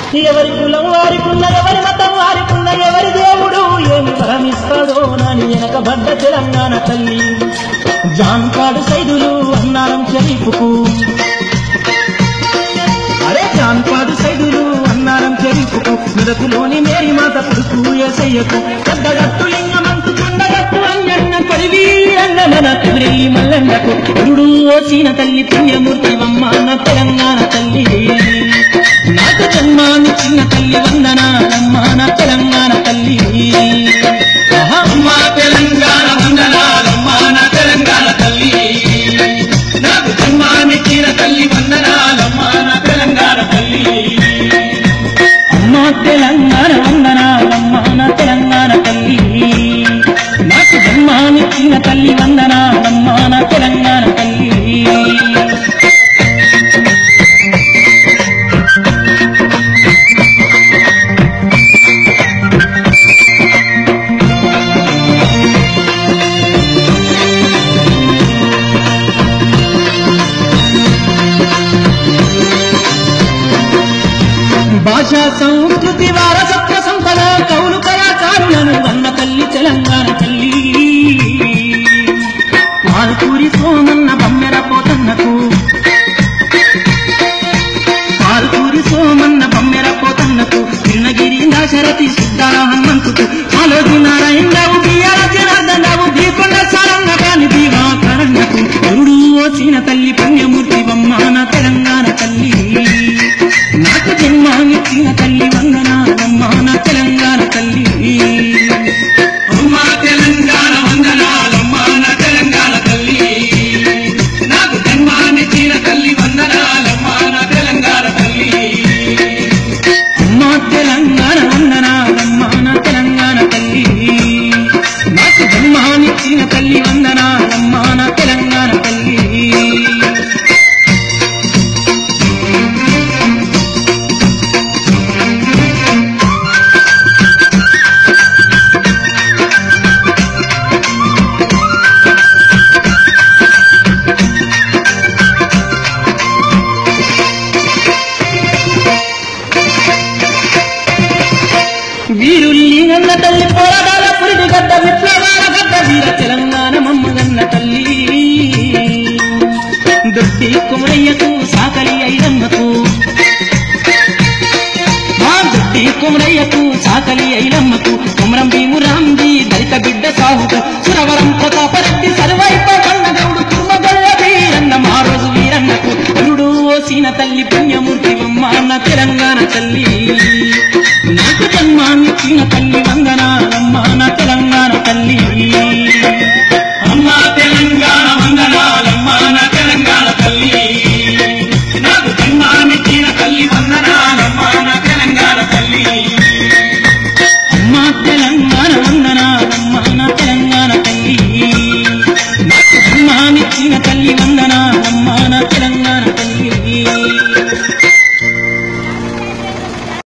ఎవరి కులం వారికున్న, ఎవరి మతం వారికున్న, ఎవరి దేవుడు ఏమి వరమిస్తాడో నాని వెనకబడ్డ తెలంగాణ తల్లి. జాన్పాడు సైదులు అన్నారం షరీఫుకు, అరే జాన్పాడు సైదులు అన్నారం షరీఫుకు, మెదకులోని మేరీ మాత పుడుకు యేసయ్యకు, పెద్దగట్టు లింగమంతు కొండగట్టు అంజన్న కొలివి అన్నన కుదిరి మల్లన్నకు, గురుడు ఓసిన తల్లి పుణ్యమూర్తివమ్మ నా తెలంగాణ తల్లి. నాకు జన్మానిచ్చిన తల్లి వందనాలమ్మ నా తెలంగాణ తల్లి. అమ్మ తెలంగాణ వందనాలమ్మ నా తెలంగాణ తల్లి. నాకు జన్మానిచ్చిన తల్లి వందనాలమ్మ నా తెలంగాణ తల్లి. అమ్మ తెలంగాణ వందనాలమ్మ నా తెలంగాణ తల్లి. నాకు జన్మానిచ్చిన తల్లి వందనాలమ్మ నా తెలంగాణ తల్లి. భాషా సంస్కృతి వారసత్వ సంపద కౌలు కళాకారులను వన్న తల్లి తెలంగాణ తల్లి. పాల్కూరి సోమన్న బమ్మెర పోతన్నకు, పాల్కూరి సోమన్న బమ్మెర పోతన్నకు, కృష్ణగిరి దాశరథి సిద్ధార హనుమంతుకు, ఆలోచి నారాయణరావు బియ్యాల జనార్దనరావు దీకొండ సారంగ కాని దీవాకరణకు, గురుడు ఓసిన తల్లి పుణ్యమూర్తివమ్మ నా తెలంగాణ తల్లి. నాకు జన్మానిచ్చిన తల్లి వందనాలమ్మ నా తెలంగాణ తల్లి. అమ్మ తెలంగాణ వందనాలమ్మ నా తెలంగాణ తల్లి. నాకు జన్మానిచ్చిన తల్లి వందనాలమ్మ నా తెలంగాణ తల్లి. అమ్మ తెలంగాణ వందనాలమ్మ నా తెలంగాణ తల్లి. నాకు జన్మానిచ్చిన తల్లి వందనాలమ్మ నా తెలంగాణ తల్లి. వీరుల్ని గన్న తల్లి, పోరాటాల పురిటి గడ్డ, విప్లవాల గడ్డ, వీర తెలంగాణ మమ్మగన్న తల్లి. దొడ్డి కుమరయ్యకు సాకలి ఐలమ్మకు, మా దొడ్డి కుమరయ్యకు సాకలి ఐలమ్మకు, కుమరం భీమురాంజీ దళిత బిడ్డ సాహుకు, సురవరం ప్రతాపరెడ్డి సర్వైప కన్నగౌడు కుర్మగల్ల వీరన్న మా రోజు వీరన్నకు, గురుడు ఓసిన తల్లి పుణ్యమూర్తివమ్మ నా తెలంగాణ తల్లి. నాకు జన్మానిచ్చిన తల్లి వందనాల